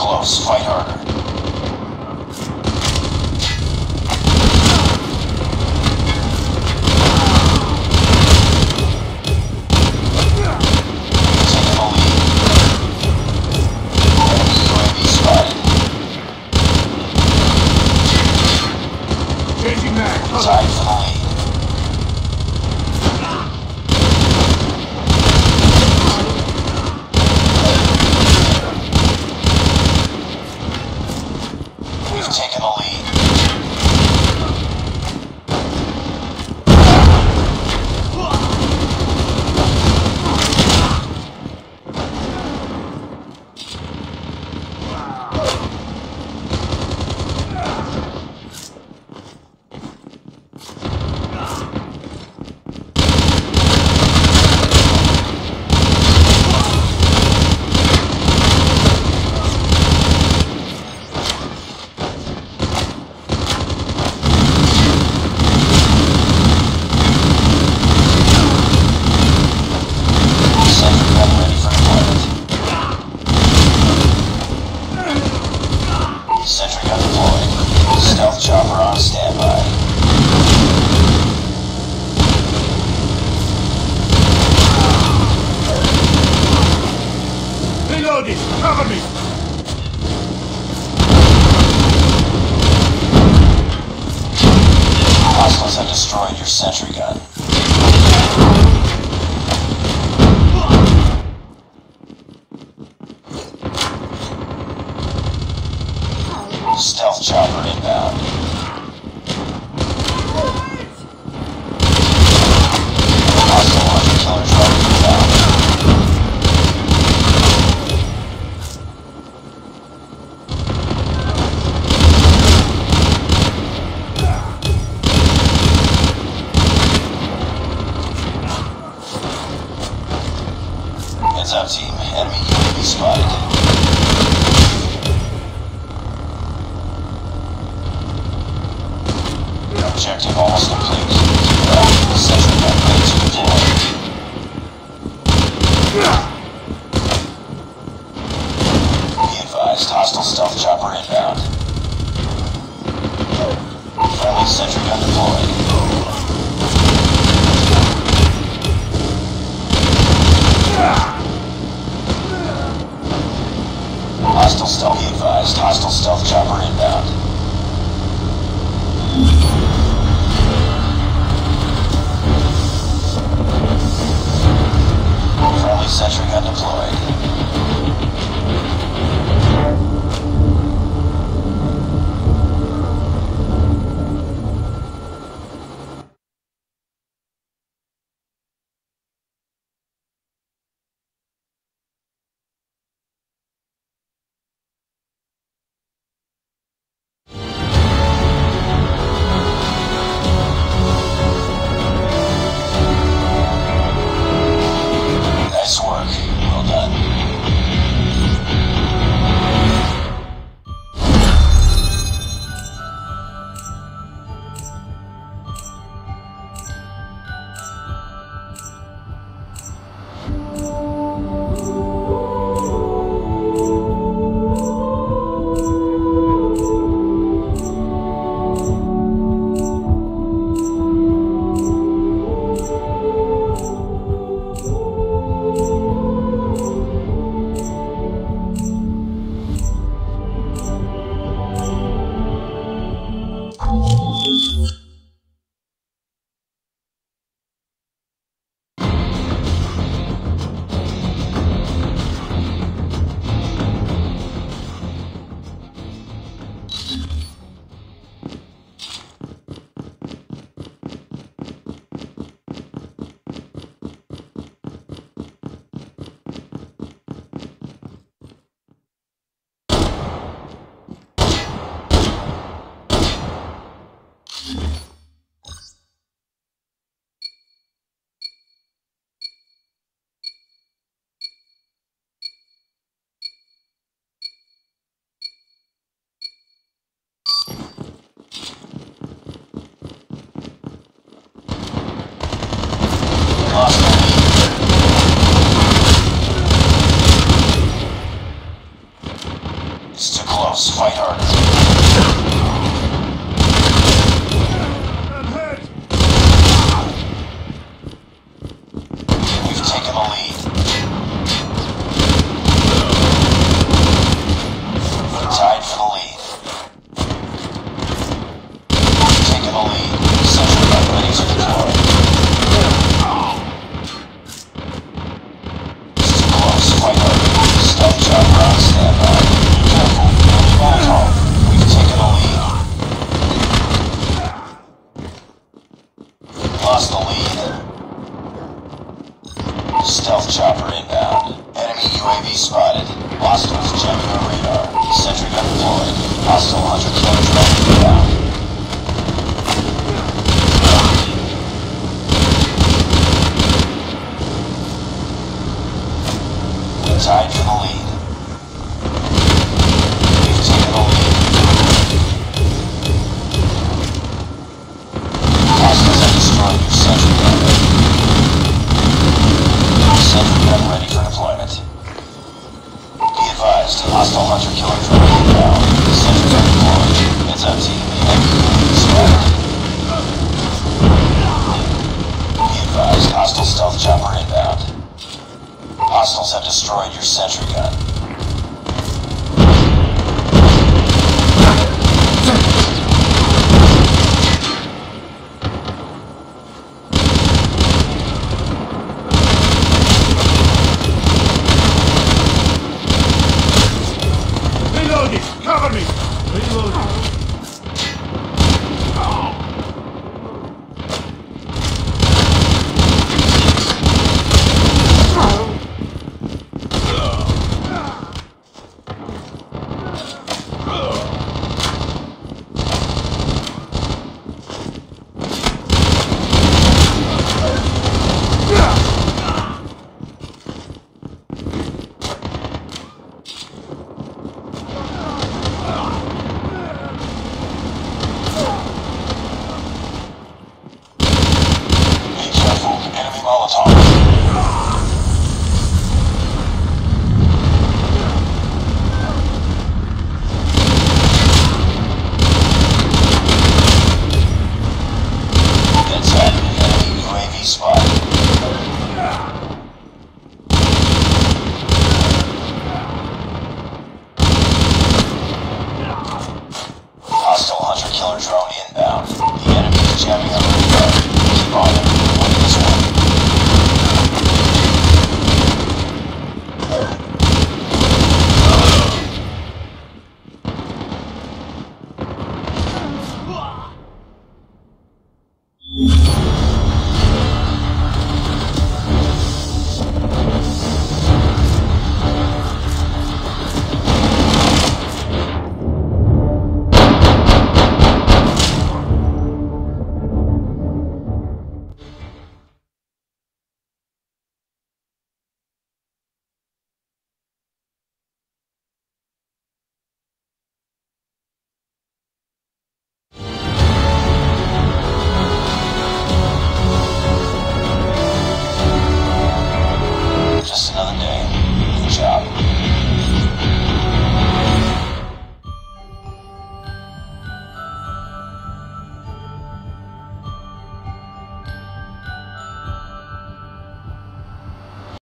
close. Fight harder. Tied for the lead. We've taken the lead. Sentry gun deployed. Stealth chopper on standby. Reloading! Cover me! Hostiles have destroyed your sentry gun. Stealth chopper inbound. Hostile hunter killer drone inbound. Heads up, team. Enemy UAV spotted. Objective almost complete. Keep it up. Sentry gun ready to deploy. Be advised, hostile stealth chopper inbound. Friendly sentry gun deployed. Hostile stealth, be advised, hostile stealth chopper inbound. Friendly sentry gun deployed. Stealth chopper inbound. Enemy UAV spotted. Hostiles jamming our radar. Sentry gun deployed. Hostile hunter-killer drone inbound. Tied for the lead. We've taken the lead. Hostiles have destroyed your sentry gun. Sentry gun ready for deployment. Be advised, hostile hunter-killer drone inbound. Sentry gun deployed. It's up to you. Be advised, hostile stealth chopper inbound. Hostiles have destroyed your sentry gun.